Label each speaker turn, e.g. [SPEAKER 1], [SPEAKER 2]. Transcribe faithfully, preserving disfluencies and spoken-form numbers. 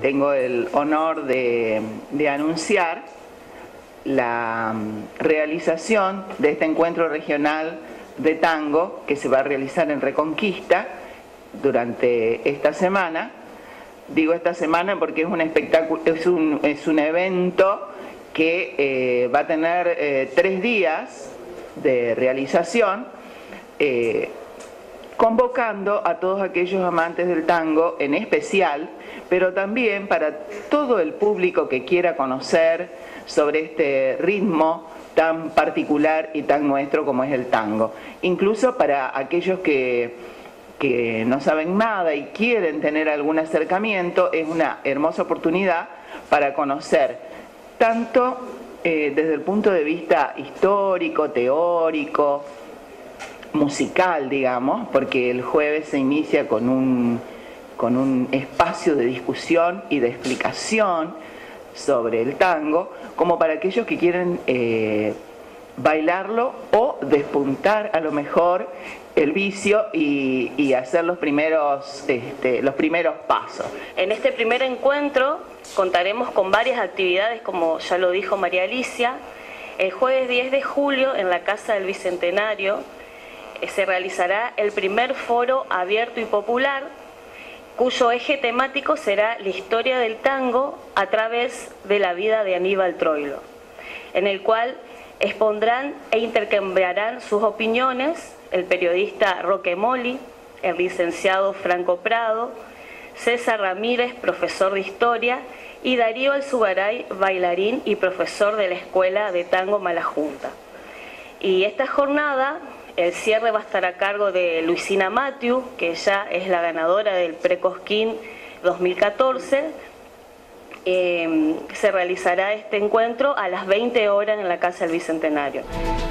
[SPEAKER 1] tengo el honor de, de anunciar la realización de este encuentro regional de tango que se va a realizar en Reconquista durante esta semana. Digo esta semana porque es un espectáculo, es un, es un evento que eh, va a tener eh, tres días de realización, eh, convocando a todos aquellos amantes del tango en especial, pero también para todo el público que quiera conocer sobre este ritmo tan particular y tan nuestro como es el tango. Incluso para aquellos que, que no saben nada y quieren tener algún acercamiento, es una hermosa oportunidad para conocer tanto eh, desde el punto de vista histórico, teórico, musical, digamos, porque el jueves se inicia con un, con un espacio de discusión y de explicación sobre el tango, como para aquellos que quieren eh, bailarlo o despuntar a lo mejor el vicio y, y hacer los primeros, este, los primeros pasos.
[SPEAKER 2] En este primer encuentro contaremos con varias actividades, como ya lo dijo María Alicia. El jueves diez de julio en la Casa del Bicentenario se realizará el primer foro abierto y popular, cuyo eje temático será la historia del tango a través de la vida de Aníbal Troilo, en el cual expondrán e intercambiarán sus opiniones el periodista Roque Moli, el licenciado Franco Prado, César Ramírez, profesor de historia, y Darío Alzugaray, bailarín y profesor de la Escuela de Tango Malajunta. Y esta jornada, el cierre va a estar a cargo de Luisina Mathieu, que ella es la ganadora del Precosquín dos mil catorce. Eh, se realizará este encuentro a las veinte horas en la Casa del Bicentenario.